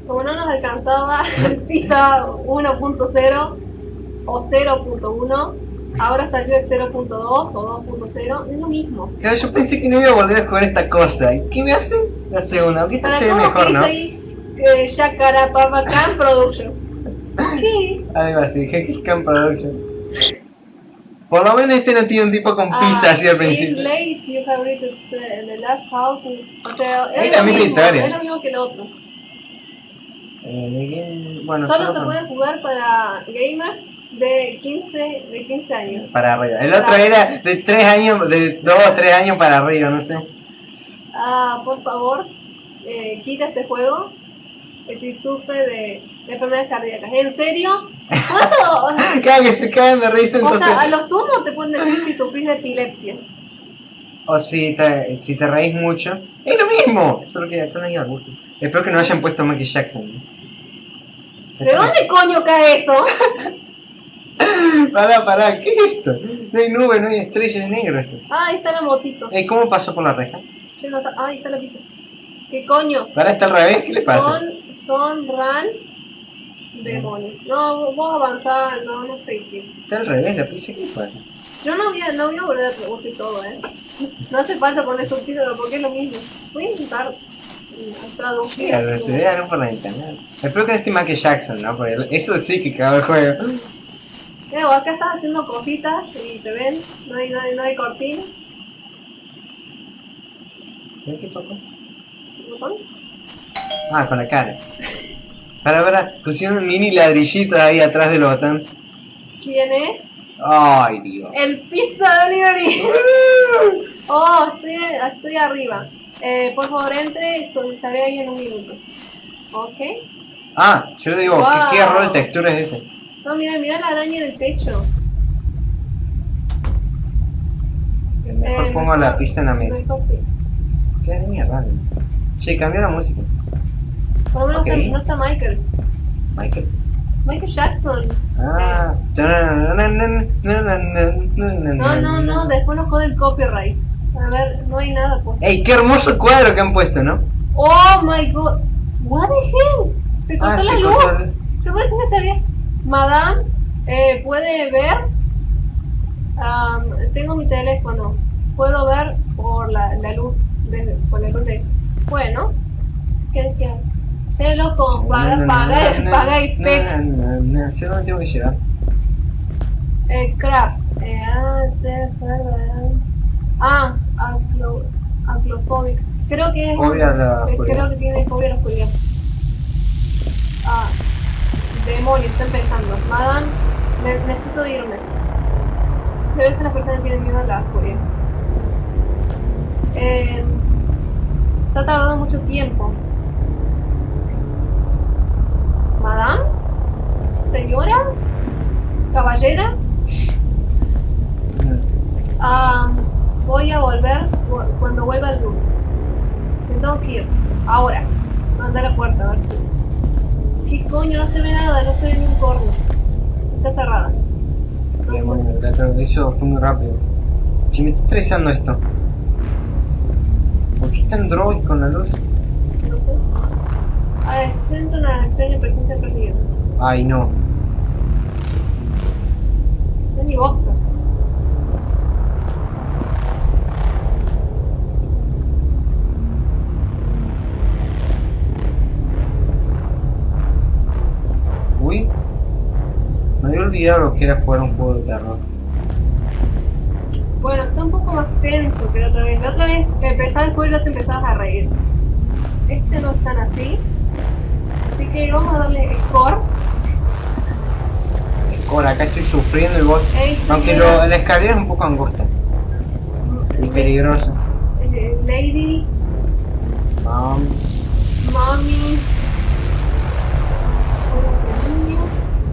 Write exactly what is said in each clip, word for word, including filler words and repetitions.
Como no nos alcanzaba el PISA uno punto cero o cero punto uno, ahora salió el cero punto dos o dos punto cero, es lo mismo. Claro, yo pensé que no iba a volver a jugar esta cosa. ¿Y qué me hace? La segunda, aunque esta Para se ve todo mejor, que dice ¿no? ahí que Yacarapapacam Production. ¿Qué? Algo así, G-Scan Production. Por lo menos este no tiene un tipo con Ah, pizza así al It's principio. late, you have read this, uh, the last house. O sea, Es es la lo misma mismo, historia. es lo mismo que el otro. Eh, bueno, Solo solo se con- puede jugar para gamers de quince, de quince años. para arriba. El otro era de tres años, de dos o tres años para arriba, no sé. Ah, por favor, eh, quita este juego. Que si sufre de, de enfermedades cardíacas. ¿En serio? ¿Cuánto? Cada que se caen de risa, O entonces. sea, a lo sumo te pueden decir si sufrís de epilepsia. O si te, si te reís mucho. Es lo mismo. Solo que acá no hay arbusto. Espero que no hayan puesto Michael Jackson. ¿De dónde coño cae eso? Pará, pará, ¿qué es esto? No hay nube, no hay estrella, es negro esto. Ah, ahí está la motito. Ey, ¿cómo pasó por la reja? Che, no está- ah, ahí está la pizza. ¿Qué coño? Pará, está al revés, ¿qué le pasa? Son, son ran demonios. No, vos avanzás, no, no sé qué. Está al revés, la pizza, ¿qué le pasa? Yo no voy a, no voy a volver a traducir todo, eh. No hace falta poner subtítulos porque es lo mismo. Voy a intentar mm, traducir. Sí, a ver, así. se vea, no por la internet. Espero que no esté Michael Jackson, ¿no? Porque eso sí que cagó el juego. Veo, acá estás haciendo cositas y te ven, no hay, no hay, no hay cortina. ¿Ves qué tocó? ¿Botón? Ah, con la cara. Pará, pará, pusieron un mini ladrillito ahí atrás del botón. ¿Quién es? Ay, Dios. El Pizza Delivery. Oh, estoy, estoy arriba. Eh, por favor, entre, estaré ahí en un minuto. Ok. Ah, yo digo, Wow. ¿qué, ¿qué error de textura es ese? No, mira, mira la araña del techo. Mejor Eh, pongo mejor- la pista en la mesa. mejor sí. Qué araña rara. Che, cambió la música. Por lo menos Ok. está- no está Michael. Michael. Michael Jackson. Ah. No, no, no, después nos jode el copyright. A ver, no hay nada pues. Ey, qué hermoso cuadro que han puesto, ¿no? Oh my god. What the hell? Se cortó Ah, la sí, luz. cortó. ¿Qué puede ser que se ve? Madame, eh, puede ver. Am, tengo mi teléfono. Puedo ver por la, la luz. De, por la luz de eso. Bueno. ¿Qué decía? Che, loco, paga, paga, paga y pec. ¿Sí dónde tengo que llegar? Eh, crap. Eh, ah, te- ah, aclo, aclofóbico. Creo que es. Fobia a la eh, oscuridad. creo que tiene fobia a la oscuridad. Ah, demonio, está empezando. Madame, ne- necesito irme. Debe ser las personas que tienen miedo a la oscuridad. Eh, está tardando mucho tiempo. Madame, señora, caballera. Ah, voy a volver cu- cuando vuelva la luz. Me tengo que ir. Ahora. Anda a la puerta a ver si. ¿Qué coño? No se ve nada, no se ve ni un corno. Está cerrada. No sé. Demonio, la traducción fue muy rápido. Che, me está estresando esto. ¿Por qué están drogas con la luz? No sé. A ver, siento una extraña presencia perdida. Ay, no. No es ni bosta. Uy. Me había olvidado lo que era jugar un juego de terror. Bueno, está un poco más tenso que la otra vez. La otra vez que empezaba el juego y ya te empezabas a reír. Este no es tan así. Así que vamos a darle score. Ahora, acá estoy sufriendo el boss. Ey, sí, Aunque era- lo, la escalera es un poco angosta y peligrosa. Eh, Lady, Um, Mommy. Juegos de niños.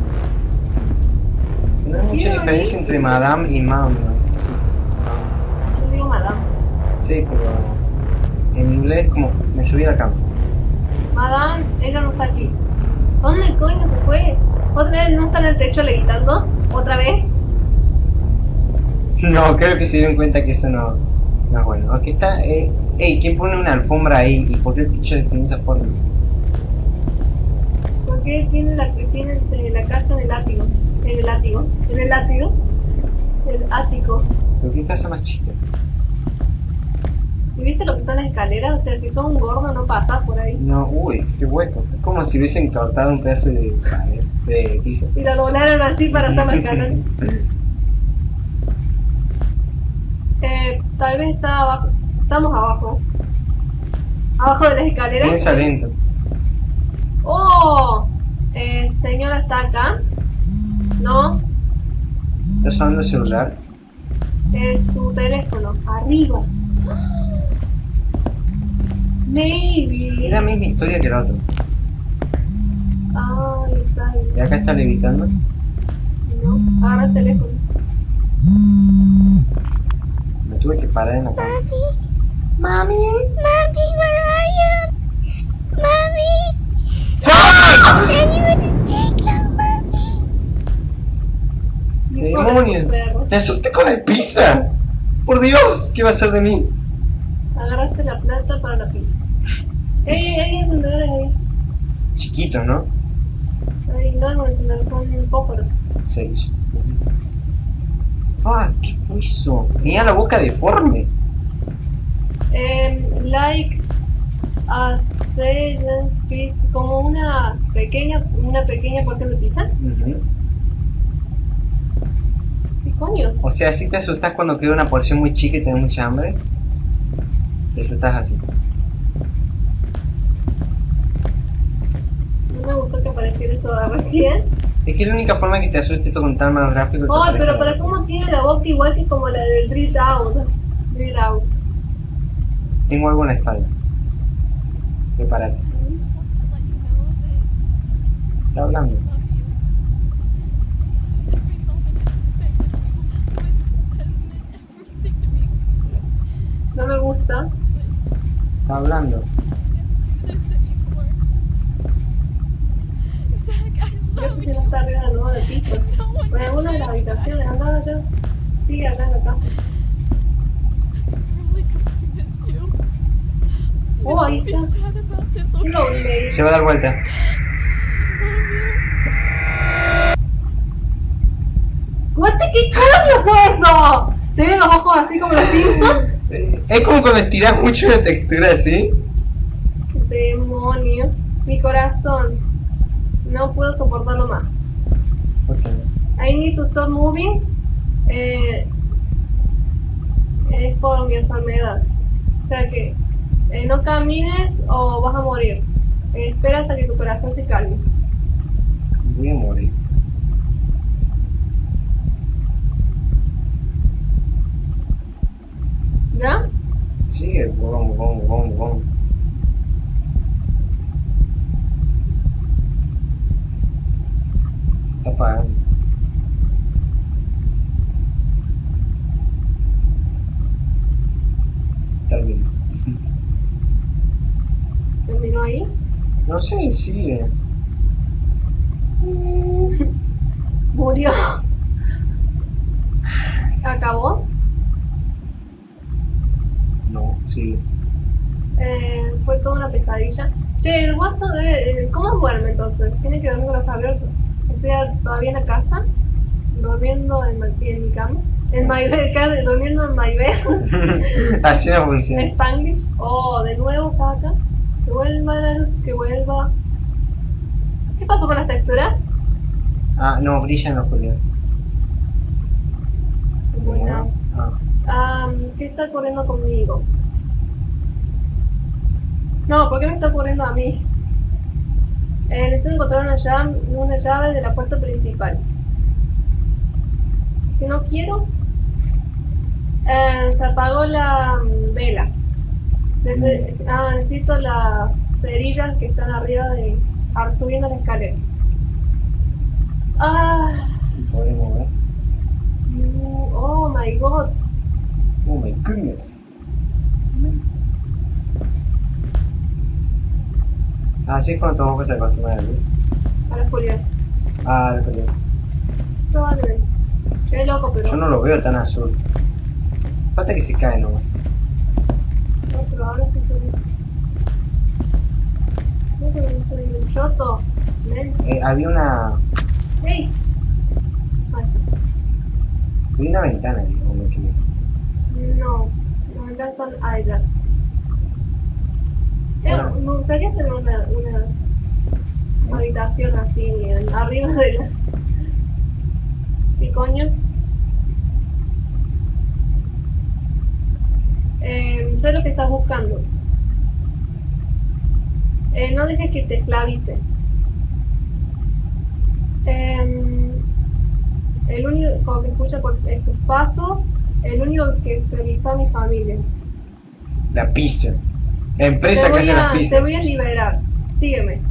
no hay mucha Quiero diferencia ir. entre Madame y Mom, ¿no? Sí. Yo digo Madame. Sí, pero en inglés como me subí a la cama. Madame, ella no está aquí. ¿Dónde coño se fue? ¿Otra vez no está en el techo levitando? ¿Otra vez? No, creo que se dieron cuenta que eso no, no es bueno. Aquí está, eh, ey, ¿quién pone una alfombra ahí? ¿Y por qué el techo tiene esa forma? qué tiene la, tiene eh, la casa en el ático? En el ático. En el ático. El ático. ¿Pero qué casa más chica? ¿Y viste lo que son las escaleras? O sea, si sos un gordo no pasas por ahí. No, uy, qué hueco. Es como si hubiesen cortado un pedazo de, de pizza. Y lo doblaron así para hacer la escalera. Eh, tal vez está abajo. Estamos abajo. Abajo de las escaleras. Piensa lento. ¡Oh! El señor está acá. ¿No? ¿Está sonando el celular? Es su teléfono. Arriba. Maybe. Es la misma historia que el otro. Ay, está ahí. Y acá está levitando. No, agarra el teléfono. Me tuve que parar en la cama. Mommy? Mommy, where are you? Mommy? ¡Ah! I need to take you, Mommy. Hijo de su ¡Demonios! perro. ¡Me asusté con el pizza! ¡Por Dios! ¿Qué va a hacer de mí? Agarraste la plata para la pizza. ¡Ey, ey, encendedores ahí! Chiquitos, ¿no? Ay, no, no encendedores, son fósforos. Seis. Fuck, ¿qué fue eso? Tenía la boca deforme. Eh, like a estrella, pizza, como una pequeña, una pequeña porción de pizza. Ujú. ¿Qué coño? O sea, si te asustas cuando queda una porción muy chica y tenés mucha hambre. Te asustas así. No me gustó que apareciera eso de recién. Es que la única forma que te asuste esto con tan mal gráfico. que Oh, te pero aparezca para la- cómo tiene la boca igual que como la del Drill Out. Drill Out. Tengo algo en la espalda. Prepárate. Está hablando. No me gusta. Está hablando. Creo que si no está arriba de nuevo de piso. O en alguna de las habitaciones, andaba allá. Sí, acá en la casa. Oh, ahí está. Hello, lady. Se va a dar vuelta. Cuente, ¿qué coño fue eso? ¿Tiene los ojos así como los Simpsons? Eh, Es como cuando estiras mucho la textura así. Demonios. Mi corazón. No puedo soportarlo más. Ok. I need to stop moving. Eh, es por mi enfermedad. O sea que eh, no camines o vas a morir. Eh, espera hasta que tu corazón se calme. Voy a morir. ¿Ya? Sigue, vamos, vamos, vamos, vamos. Está apagando. Termino. ¿Terminó ahí? No sé, sigue. Murió. ¿Acabó? No, sigue. Eh, fue toda una pesadilla. Che, el guaso debe... eh, ¿Cómo duerme entonces? Tiene que dormir con los ojos abiertos. Estoy a- todavía en la casa, durmiendo en, mi- en mi cama. En my bed, ca- durmiendo en my bed. Así no funciona. Spanglish. Oh, de nuevo está acá. Que vuelva la luz, que vuelva. ¿Qué pasó con las texturas? Ah, no, brilla en la oscuridad. Bueno. Ah. Am, ¿qué está ocurriendo conmigo? No, ¿por qué me está ocurriendo a mí? Eh, necesito encontrar una llave, una llave de la puerta principal. Si no quiero, eh, se apagó la mm, vela. Nece- ah, necesito las cerillas que están arriba de, ar- subiendo las escaleras. Ah, Podemos ver. mm, oh my god. Oh my goodness. Así es cuando tu boca se acostumbra a la luz. A la oscuridad. Ah, la oscuridad. Probablemente. Qué loco, pero. Yo no lo veo tan azul. Falta que se cae nomás. No, pero ahora sí se ve. No, pero no se ve un choto. Ven. Eh, había una... ¡Ey! Ay, Había una ventana ahí, o me equivoco. no, las ventanas están allá. Eh, Bueno. me gustaría tener una, una habitación así, en- arriba de la... ¿Qué coño? Eh, sé lo que estás buscando. Eh, no dejes que te esclavice. Eh, el único que escucha por estos pasos, el único que esclavizó a mi familia. La pizza. La empresa Te que voy, hace las a, te pizzas. voy a liberar. Sígueme.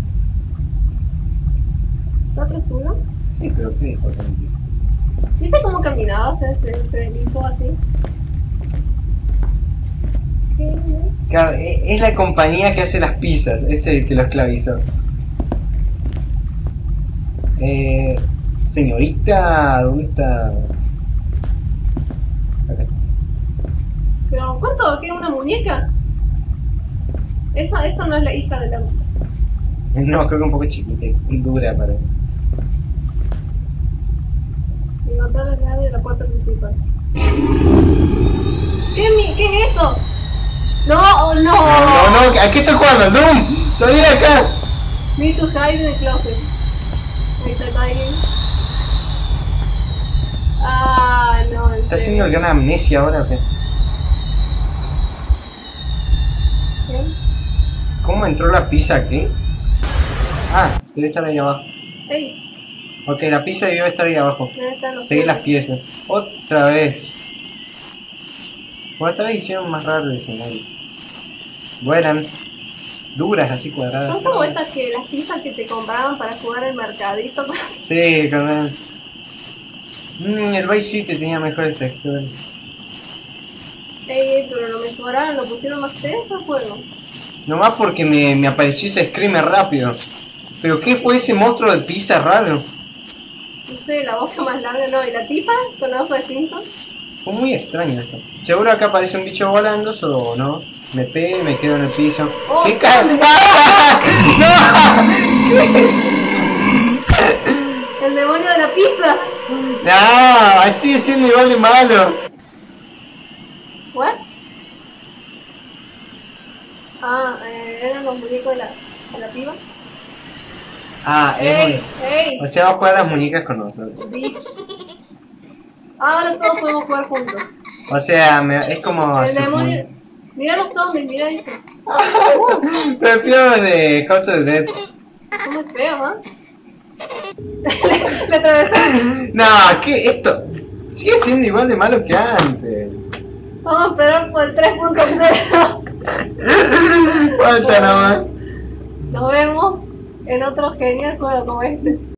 ¿Está atrás tuyo? Sí, pero ¿qué dijo también? ¿Viste cómo caminaba? Se, se, se deslizó así. ¿Qué? Claro, e- es la compañía que hace las pizzas, ese es el que lo esclavizó. Eh, señorita, ¿dónde está? Acá está. ¿Pero cuánto? ¿Qué? ¿Una muñeca? Eso, eso no es la hija de la... No, creo que un poco chiquita y dura para... Encontrar la llave de la puerta principal. ¿Qué, mi, ¿Qué es eso? No, no. No, no, ¿a qué estoy jugando? ¡Al Doom! ¡Salí de acá! Need to hide in the closet. Ahí está hiding. Ah, no, en ¿Está serio. haciendo gran amnesia ahora o qué? ¿Qué? ¿Cómo entró la pizza aquí? Ah, debe estar ahí abajo. Ey, Ok, la pizza debe estar ahí abajo. ¿dónde están los Seguir las juegos? piezas. Otra vez. Bueno, esta vez hicieron más raro el escenario. Vuelan. Duras, así cuadradas. Son como esas que las pizzas que te compraban para jugar al mercadito. Sí, con mm, el Vice City tenía mejores texturas. Ey, ey, pero lo mejoraron, lo pusieron más tenso el juego. Nomás porque me, me apareció ese screamer rápido. ¿Pero qué fue ese monstruo de pizza raro? No sé, la boca más larga, no. ¿Y la tipa con los ojos de Simpson? Fue muy extraño esto. Seguro acá aparece un bicho volando, o no. Me pego y me quedo en el piso. Oh, ¿Qué sí. ca- ¡Ah! ¡No! ¿Qué es? ¡El demonio de la pizza! No, sigue siendo igual de malo. ¿What? Ah, eh, eran los muñecos de la, de la piba. Ah, es ¡Ey! muy... ¡Ey! O sea, va a jugar a las muñecas con nosotros. Bitch. Ahora todos podemos jugar juntos. O sea, me- es como... El así, demonio. Mira los zombies, mira eso. muy- Prefiero de House of the Dead. ¿Cómo es feo, ah? Le, le atravesaron. No, ¿qué? Esto sigue siendo igual de malo que antes. Vamos a esperar por el tres punto cero. Falta nada más. Nos vemos en otro genial juego como este.